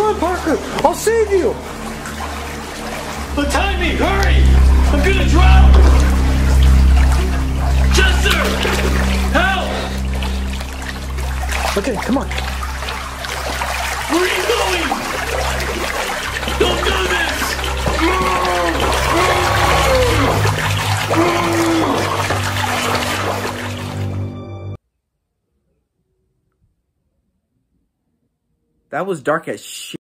on, Parker. I'll save you. But time me, hurry! I'm gonna drown! Chester! Help! Okay, come on. Where are you going? Don't do this! That was dark as shit.